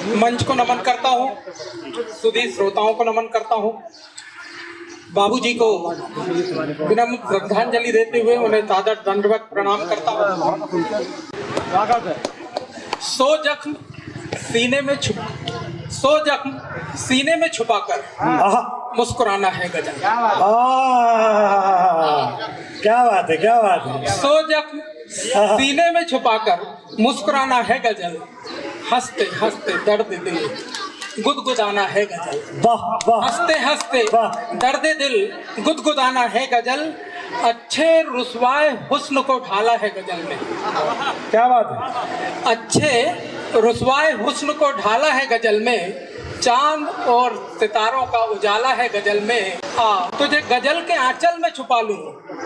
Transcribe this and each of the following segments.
मंच को नमन करता हूँ, सुधी श्रोताओं को नमन करता हूँ। बाबूजी को विनम्र श्रद्धांजलि देते हुए उन्हें सादर दंडवत प्रणाम करता हूँ। सो जख्म सीने में छुपाकर मुस्कुराना है गजल। क्या बात है, क्या बात है। सो जख्म सीने में छुपाकर मुस्कुराना है गजल, हंसते हंसते दर्द दिल गुदगुदाना है गजल। वाह वाह। हंसते हंसते दर्द दिल गुदगुदाना है गजल, अच्छे रुसवाए हुस्न को ढाला है गजल में। क्या बात है। अच्छे रुसवाए हुस्न को ढाला है गजल में, चांद और सितारों का उजाला है गजल में। तुझे गजल के आंचल में छुपा लूं,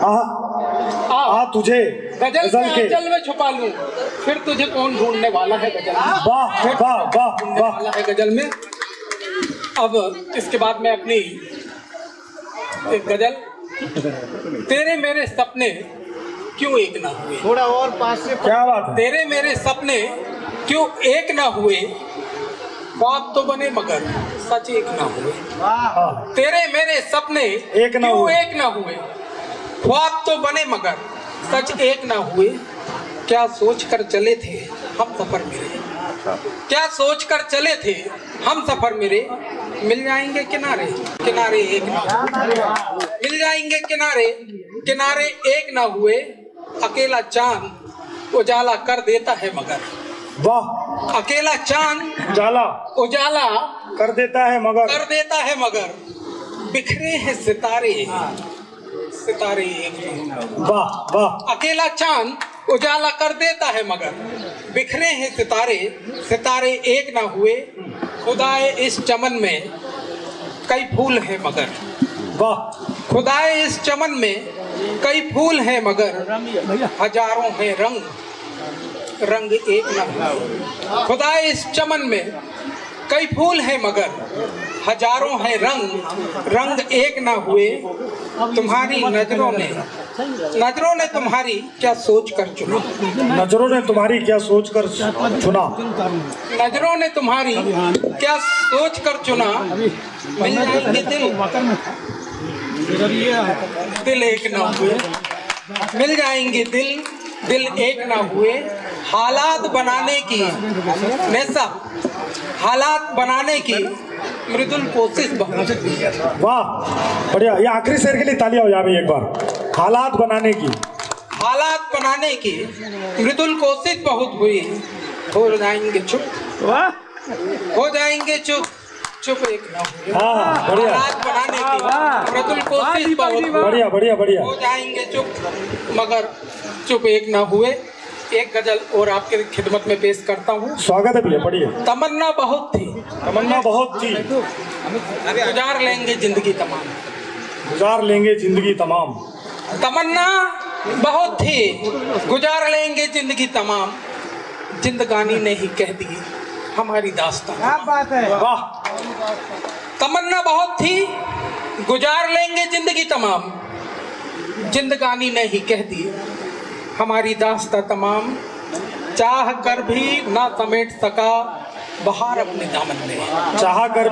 तुझे गजल के आंचल में छुपा लूं, फिर तुझे कौन ढूंढने वाला है गजल में। वाह वाह वाह वाला है गजल में। अब इसके बाद में अपनी एक गजल, तेरे मेरे सपने क्यों एक ना हुए। थोड़ा और पास से। क्या बात है। तेरे मेरे सपने क्यों एक ना हुए, ख्वाब तो बने मगर सच एक ना हुए। तेरे मेरे सपने क्यों एक ना हुए, ख्वाब तो बने मगर सच एक ना हुए। क्या सोच कर चले थे हम सफर मेरे, क्या सोच कर चले थे हम सफर मेरे, मिल जाएंगे किनारे किनारे एक ना हुए। मिल जाएंगे किनारे किनारे एक ना हुए, अकेला चांद उजाला कर देता है मगर। वाह। अकेला चांद उजाला कर देता है मगर बिखरे हैं सितारे सितारे एक। वाह वाह। अकेला चांद उजाला कर देता है मगर बिखरे हैं सितारे सितारे एक ना हुए। खुदाए इस चमन में कई फूल हैं मगर। वाह। खुदाए इस चमन में कई फूल हैं मगर हजारों हैं रंग रंग एक ना हुए। खुदाए इस चमन में कई फूल हैं मगर हजारों हैं रंग रंग एक ना हुए। तुम्हारी नजरों ने तुम्हारी क्या सोच कर चुना। नजरों ने तुम्हारी क्या सोच कर चुना। नजरों ने तुम्हारी क्या सोच कर चुना। मिल जाएंगे दिल एक ना हुए। मिल जाएंगे दिल एक ना हुए। हालात बनाने की नैसा हालात बनाने की मृदुल कोशिश बहुत। वाह बढ़िया। ये आखिरी शेर के लिए तालियां हो जाए भाई एक बार। हालात बनाने की मृदुल कोशिश बहुत हुई। हो जाएंगे चुप, हो जाएंगे चुप चुप एक ना हुए। बढ़िया। हालात बनाने की मृदुल कोशिश बहुत। बढ़िया बढ़िया बढ़िया। हो जाएंगे चुप मगर चुप एक ना हुए। एक गजल और आपके खिदमत में पेश करता हूँ। स्वागत है भैया। बढ़िया। तमन्ना बहुत थी गुजार लेंगे जिंदगी तमाम। तमन्ना बहुत थी गुजार लेंगे जिंदगी तमाम। जिंदगानी ने ही कह दी हमारी दास्तां। क्या बात है। वाह। तमन्ना बहुत थी गुजार लेंगे जिंदगी तमाम। जिंदगानी ने ही कह दी हमारी दास्तां तमाम। चाह कर भी ना समेट सका बहार अपने दामन में। चाह कर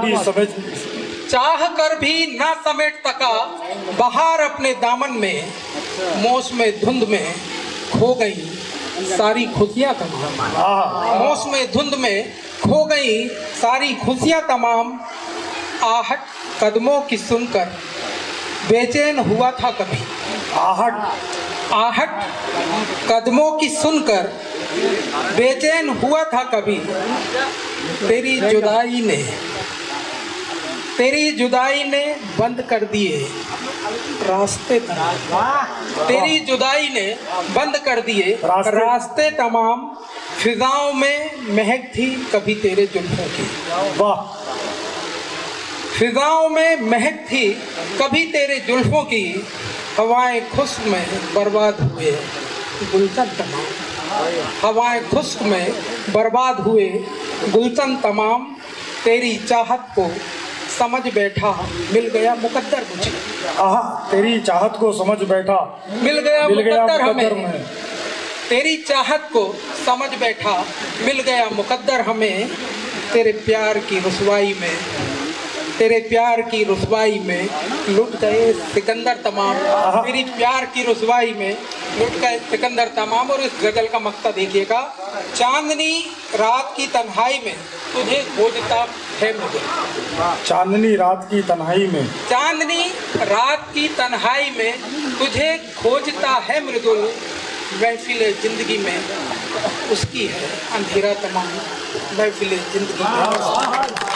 भी ना समेट सका बहार अपने दामन में। मौसम धुंध में खो गई सारी खुशियाँ तमाम। मौसम धुंध में खो गई सारी खुशियाँ तमाम। आहट कदमों की सुनकर बेचैन हुआ था कभी। आहट कदमों की सुनकर बेचैन हुआ था कभी। तेरी जुदाई ने बंद कर दिए रास्ते तमाम। तेरी जुदाई ने बंद कर दिए रास्ते तमाम। फिजाओं में महक थी कभी तेरे जुल्फों की। वाह। फिजाओं में महक थी कभी तेरे जुल्फों की। हवाएं खुश्क में बर्बाद हुए गुलशन तमाम। हवाएं खुश्क में बर्बाद हुए गुलशन तमाम। तेरी चाहत को समझ बैठा मिल गया मुकद्दर मुझे। तेरी चाहत को समझ बैठा मिल गया मुकद्दर हमें। तेरी चाहत को समझ बैठा मिल गया मुकद्दर हमें। तेरे प्यार की रुसवाई में, तेरे प्यार की रुसवाई में लुट गए सिकंदर तमाम। तेरी प्यार की रुसवाई में लुट गए सिकंदर तमाम। और इस गजल का मकसद देखिएगा, चांदनी रात की तन्हाई में तुझे खोजता है मुझे। चांदनी रात की तन्हाई में, चांदनी रात की तन्हाई में तुझे खोजता है मृदुल। महफिले जिंदगी में उसकी है अंधेरा तमाम। महफिले जिंदगी में